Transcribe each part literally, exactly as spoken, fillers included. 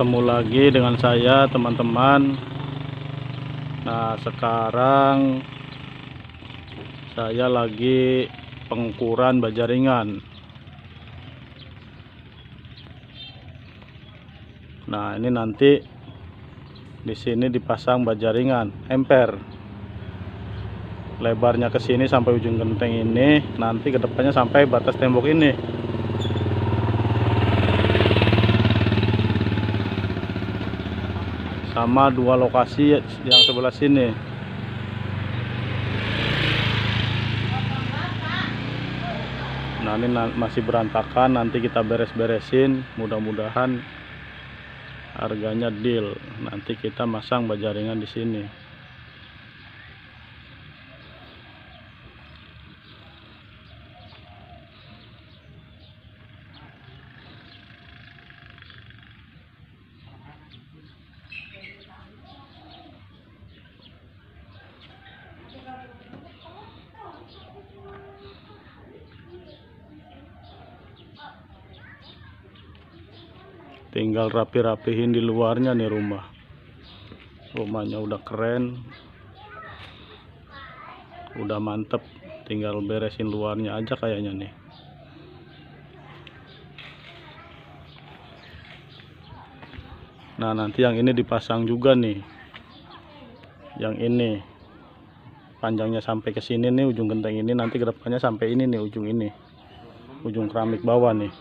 Ketemu lagi dengan saya teman-teman. Nah sekarang saya lagi pengukuran baja ringan. Nah ini nanti di sini dipasang baja ringan emper, lebarnya ke sini sampai ujung genteng ini, nanti kedepannya sampai batas tembok ini. Sama dua lokasi yang sebelah sini. Nah ini masih berantakan, nanti kita beres-beresin, mudah-mudahan harganya deal. Nanti kita masang baja ringan di sini. Tinggal rapi-rapihin di luarnya nih rumah. Rumahnya udah keren, udah mantep. Tinggal beresin luarnya aja kayaknya nih. Nah nanti yang ini dipasang juga nih. Yang ini panjangnya sampai ke sini nih, ujung genteng ini. Nanti kedepannya sampai ini nih, ujung ini, ujung keramik bawah nih.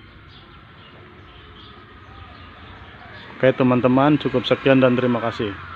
Oke teman-teman, cukup sekian dan terima kasih.